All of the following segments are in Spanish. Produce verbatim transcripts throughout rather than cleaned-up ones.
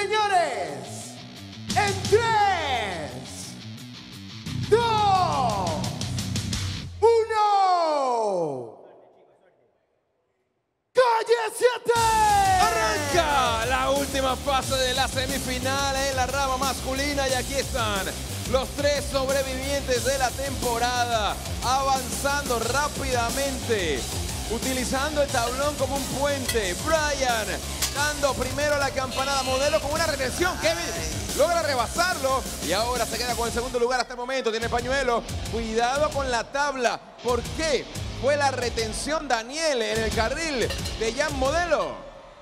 señores, en tres, dos, uno. ¡Calle siete! Arranca la última fase de la semifinal en la rama masculina y aquí están los tres sobrevivientes de la temporada avanzando rápidamente, utilizando el tablón como un puente. Brian dando primero la campanada, Modelo con una retención. Kevin logra rebasarlo y ahora se queda con el segundo lugar hasta el momento. Tiene el pañuelo. Cuidado con la tabla. ¿Por qué? Fue la retención Daniel en el carril de Jan Modelo.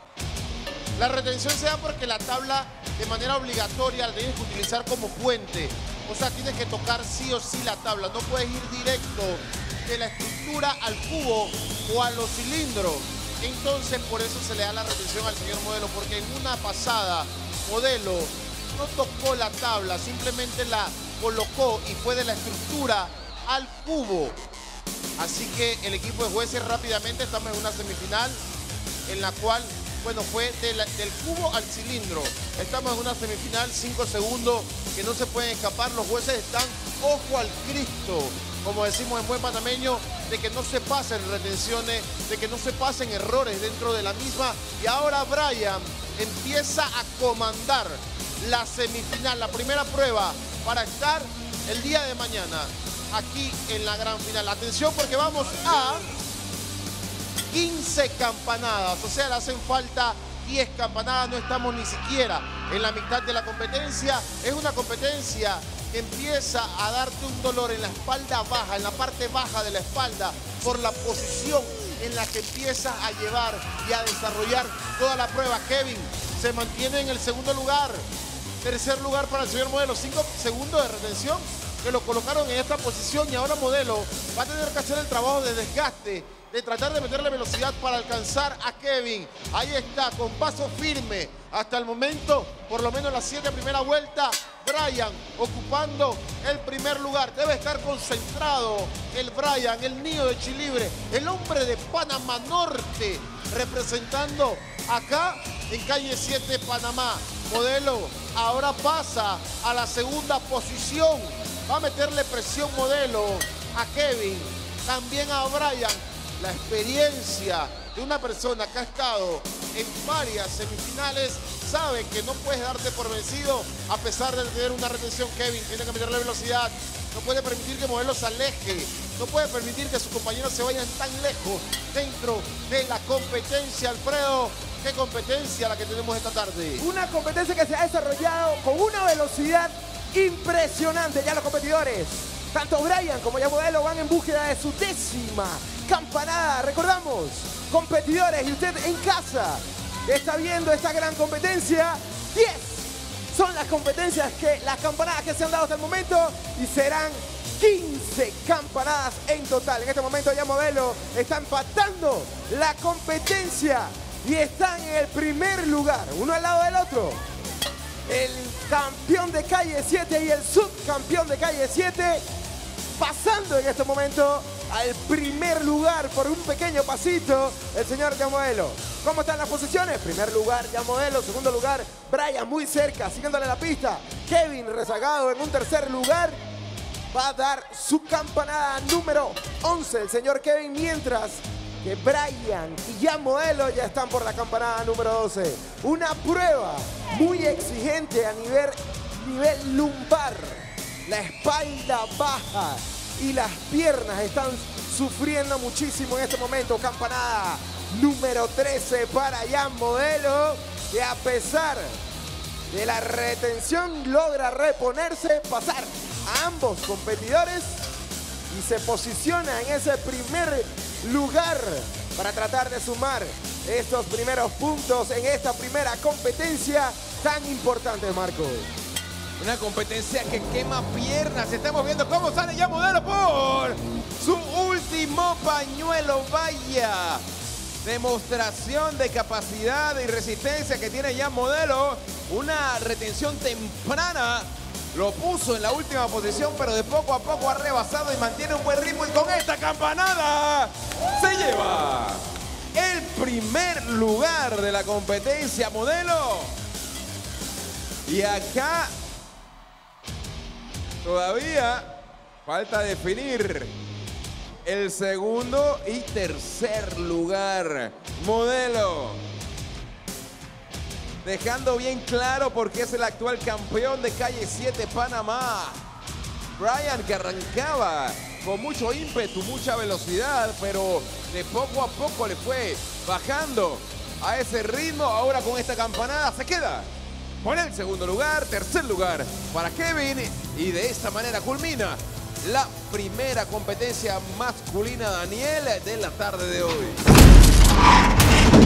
La retención se da porque la tabla de manera obligatoria la tienes que utilizar como puente. O sea, tienes que tocar sí o sí la tabla. No puedes ir directo de la estructura al cubo o a los cilindros. Entonces, por eso se le da la retención al señor Modelo, porque en una pasada, Modelo no tocó la tabla, simplemente la colocó y fue de la estructura al cubo. Así que el equipo de jueces rápidamente estamos en una semifinal en la cual, bueno, fue de la, del cubo al cilindro. Estamos en una semifinal, cinco segundos que no se pueden escapar. Los jueces están ojo al Cristo, como decimos en buen panameño, de que no se pasen retenciones, de que no se pasen errores dentro de la misma. Y ahora Brian empieza a comandar la semifinal, la primera prueba para estar el día de mañana aquí en la gran final. Atención porque vamos a quince campanadas, o sea, le hacen falta diez campanadas, no estamos ni siquiera en la mitad de la competencia. Es una competencia que empieza a darte un dolor en la espalda baja, en la parte baja de la espalda, por la posición en la que empiezas a llevar y a desarrollar toda la prueba. Kevin se mantiene en el segundo lugar. Tercer lugar para el señor Modelo, cinco segundos de retención que lo colocaron en esta posición, y ahora Modelo va a tener que hacer el trabajo de desgaste, de tratar de meterle velocidad para alcanzar a Kevin. Ahí está, con paso firme hasta el momento, por lo menos las siete primera vuelta. Brian ocupando el primer lugar. Debe estar concentrado el Brian, el niño de Chilibre, el hombre de Panamá Norte, representando acá en calle siete Panamá. Modelo ahora pasa a la segunda posición. Va a meterle presión Modelo a Kevin, también a Brian. La experiencia de una persona que ha estado en varias semifinales sabe que no puedes darte por vencido a pesar de tener una retención. Kevin tiene que meterle velocidad, no puede permitir que Modelo se aleje, no puede permitir que sus compañeros se vayan tan lejos dentro de la competencia. Alfredo, ¿qué competencia la que tenemos esta tarde? Una competencia que se ha desarrollado con una velocidad impresionante. Ya los competidores, tanto Brian como ya Modelo, van en búsqueda de su décima campanada. Recordamos, competidores, y usted en casa que está viendo esta gran competencia, diez son las competencias, que las campanadas que se han dado hasta el momento, y serán quince campanadas en total. En este momento ya Modelo está empatando la competencia y están en el primer lugar, uno al lado del otro. El campeón de calle siete y el subcampeón de calle siete, pasando en este momento al primer lugar por un pequeño pasito, el señor Jan Modelo. ¿Cómo están las posiciones? Primer lugar Jan Modelo, segundo lugar Brian, muy cerca, siguiéndole la pista. Kevin rezagado en un tercer lugar, va a dar su campanada número once el señor Kevin, mientras que Brian y Jan Modelo ya están por la campanada número doce. Una prueba muy exigente a nivel, nivel lumbar. La espalda baja y las piernas están sufriendo muchísimo en este momento. Campanada número trece para Jan Modelo, que a pesar de la retención logra reponerse, pasar a ambos competidores y se posiciona en ese primer lugar para tratar de sumar estos primeros puntos en esta primera competencia tan importante, Marco. Una competencia que quema piernas. Estamos viendo cómo sale ya Modelo por su último pañuelo. Vaya demostración de capacidad y resistencia que tiene ya Modelo. Una retención temprana lo puso en la última posición, pero de poco a poco ha rebasado y mantiene un buen ritmo. Y con esta campanada se lleva el primer lugar de la competencia Modelo. Y acá todavía falta definir el segundo y tercer lugar. Modelo, dejando bien claro por qué es el actual campeón de Calle siete Panamá. Brian, que arrancaba con mucho ímpetu, mucha velocidad, pero de poco a poco le fue bajando a ese ritmo. Ahora con esta campanada se queda con el segundo lugar, tercer lugar para Kevin. Y de esta manera culmina la primera competencia masculina, Daniel, de la tarde de hoy.